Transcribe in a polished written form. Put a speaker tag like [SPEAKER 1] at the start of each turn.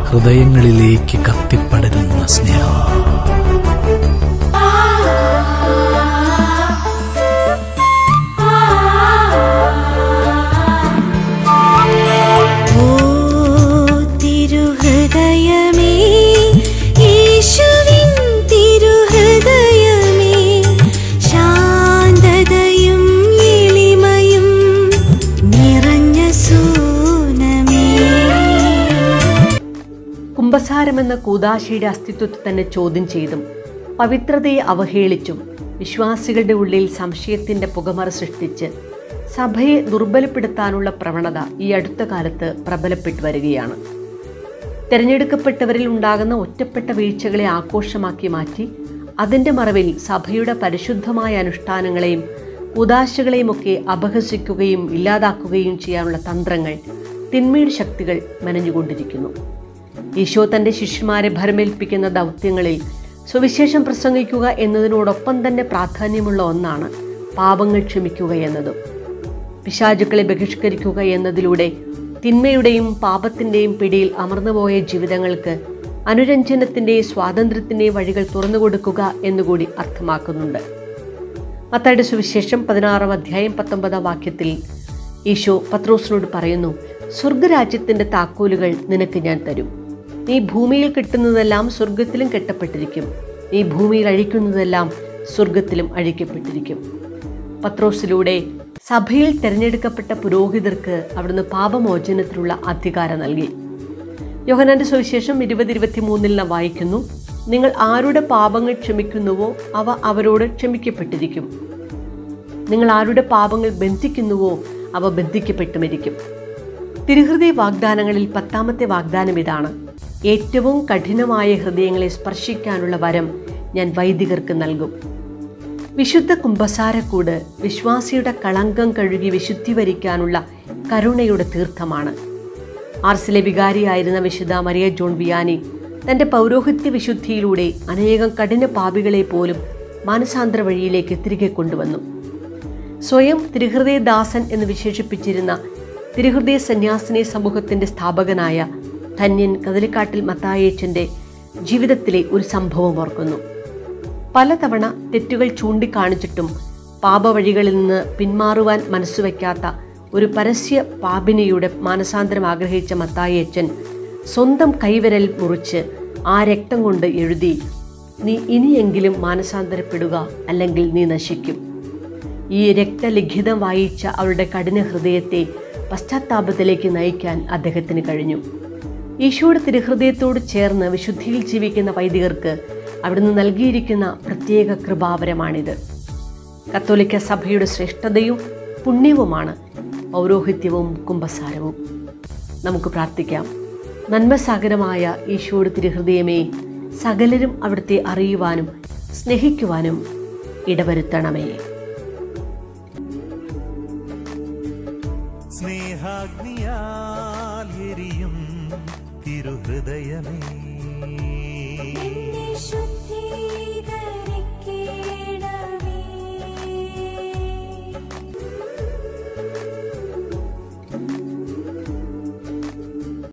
[SPEAKER 1] ഹൃദയങ്ങളിലേക്ക് കത്തിപ്പടരുന്ന സ്നേഹം.
[SPEAKER 2] കുമ്പസാരമെന്ന കൂദാശയുടെ അസ്തിത്വത്തെ തന്നെ ചോദ്യം ചെയ്തും പവിത്രതയെ അവഹേളിച്ചും വിശ്വാസികളുടെ ഉള്ളിൽ സംശയത്തിൻ്റെ പുകമറ സൃഷ്ടിച്ച് സഭയെ ദുർബലപ്പെടുത്താനുള്ള പ്രവണത ഈ അടുത്ത കാലത്ത് പ്രബലപ്പെട്ടു വരികയാണ്. തിരഞ്ഞെടുക്കപ്പെട്ടവരിൽ ഉണ്ടാകുന്ന ഒറ്റപ്പെട്ട വീഴ്ചകളെ ആഘോഷമാക്കി മാറ്റി അതിൻ്റെ മറവിൽ സഭയുടെ പരിശുദ്ധമായ അനുഷ്ഠാനങ്ങളെയും കൂദാശകളെയുമൊക്കെ അപഹസിക്കുകയും ഇല്ലാതാക്കുകയും ചെയ്യാനുള്ള തന്ത്രങ്ങൾ തിന്മയുടെ ശക്തികൾ മെനഞ്ഞുകൊണ്ടിരിക്കുന്നു. ഈശോ തൻ്റെ ശിഷ്യന്മാരെ ഭരമേൽപ്പിക്കുന്ന ദൗത്യങ്ങളിൽ സുവിശേഷം പ്രസംഗിക്കുക എന്നതിനോടൊപ്പം തന്നെ പ്രാധാന്യമുള്ള ഒന്നാണ് പാപങ്ങൾ ക്ഷമിക്കുക എന്നതും. പിശാചുക്കളെ ബഹിഷ്കരിക്കുക എന്നതിലൂടെ തിന്മയുടെയും പാപത്തിൻ്റെയും പിടിയിൽ അമർന്നുപോയ ജീവിതങ്ങൾക്ക് അനുരഞ്ജനത്തിൻ്റെയും സ്വാതന്ത്ര്യത്തിൻ്റെയും വഴികൾ തുറന്നുകൊടുക്കുക എന്നുകൂടി അർത്ഥമാക്കുന്നുണ്ട്. മത്തായിയുടെ സുവിശേഷം 16-ാം അധ്യായം 19-ാം വാക്യത്തിൽ ഈശോ പത്രോസിനോട് പറയുന്നു, സ്വർഗരാജ്യത്തിൻ്റെ താക്കോലുകൾ നിനക്ക് ഞാൻ തരും. നീ ഭൂമിയിൽ കെട്ടുന്നതെല്ലാം സ്വർഗത്തിലും കെട്ടപ്പെട്ടിരിക്കും, നീ ഭൂമിയിൽ അഴിക്കുന്നതെല്ലാം സ്വർഗത്തിലും അഴിക്കപ്പെട്ടിരിക്കും. പത്രോസിലൂടെ സഭയിൽ തിരഞ്ഞെടുക്കപ്പെട്ട പുരോഹിതർക്ക് അവിടുന്ന് പാപമോചനത്തിനുള്ള അധികാരം നൽകി. യോഹന്നാന്റെ സുവിശേഷം 20:23 നാം വായിക്കുന്നു, നിങ്ങൾ ആരുടെ പാപങ്ങൾ ക്ഷമിക്കുന്നുവോ അവ അവരോട് ക്ഷമിക്കപ്പെട്ടിരിക്കും, നിങ്ങൾ ആരുടെ പാപങ്ങൾ ബന്ധിക്കുന്നുവോ അവ ബന്ധിക്കപ്പെട്ടുമിരിക്കും. തിരുഹൃദയ വാഗ്ദാനങ്ങളിൽ 10ാമത്തെ വാഗ്ദാനം ഇതാണ്, ഏറ്റവും കഠിനമായ ഹൃദയങ്ങളെ സ്പർശിക്കാനുള്ള വരം ഞാൻ വൈദികർക്ക് നൽകും. വിശുദ്ധ കുമ്പസാരക്കൂട് വിശ്വാസിയുടെ കളങ്കം കഴുകി വിശുദ്ധി വരിക്കാനുള്ള കരുണയുടെ തീർത്ഥമാണ്. ആർസിലെ വികാരിയായിരുന്ന വിശുദ്ധ മരിയ ജോൺ വിയാനി തൻ്റെ പൗരോഹിത്യ വിശുദ്ധിയിലൂടെ അനേകം കഠിന പാപികളെ പോലും മാനസാന്തര വഴിയിലേക്ക് തിരികെ കൊണ്ടുവന്നു. സ്വയം തിരുഹൃദയദാസൻ എന്ന് വിശേഷിപ്പിച്ചിരുന്ന തിരുഹൃദയ സന്യാസിനി സമൂഹത്തിൻ്റെ സ്ഥാപകനായ ധന്യൻ കദളിക്കാട്ടിൽ മത്തായേച്ചൻ്റെ ജീവിതത്തിലെ ഒരു സംഭവം ഓർക്കുന്നു. പലതവണ തെറ്റുകൾ ചൂണ്ടിക്കാണിച്ചിട്ടും പാപവഴികളിൽ നിന്ന് പിന്മാറുവാൻ മനസ്സുവെക്കാത്ത ഒരു പരസ്യ പാപിനിയുടെ മാനസാന്തരം ആഗ്രഹിച്ച മത്തായേച്ചൻ സ്വന്തം കൈവിരൽ മുറിച്ച് ആ രക്തം കൊണ്ട് എഴുതി, നീ ഇനിയെങ്കിലും മാനസാന്തരപ്പെടുക, അല്ലെങ്കിൽ നീ നശിക്കും. ഈ രക്തലിഖിതം വായിച്ച അവളുടെ കഠിന ഹൃദയത്തെ പശ്ചാത്താപത്തിലേക്ക് നയിക്കാൻ അദ്ദേഹത്തിന് കഴിഞ്ഞു. ഈശോയുടെ തിരുഹൃദയത്തോട് ചേർന്ന് വിശുദ്ധിയിൽ ജീവിക്കുന്ന വൈദികർക്ക് അവിടുന്ന് നൽകിയിരിക്കുന്ന പ്രത്യേക കൃപാവരമാണിത്. കത്തോലിക്ക സഭയുടെ ശ്രേഷ്ഠതയും പുണ്യവുമാണ് പൗരോഹിത്യവും കുമ്പസാരവും. നമുക്ക് പ്രാർത്ഥിക്കാം. നന്മസാഗരമായ ഈശോയുടെ തിരുഹൃദയമേ, സകലരും അവിടുത്തെ അറിയുവാനും സ്നേഹിക്കുവാനും ഇടവരുത്തണമേ.
[SPEAKER 3] സ്നേഹാഗ്നിയാൽ എരിയും തിരുഹൃദയമേ,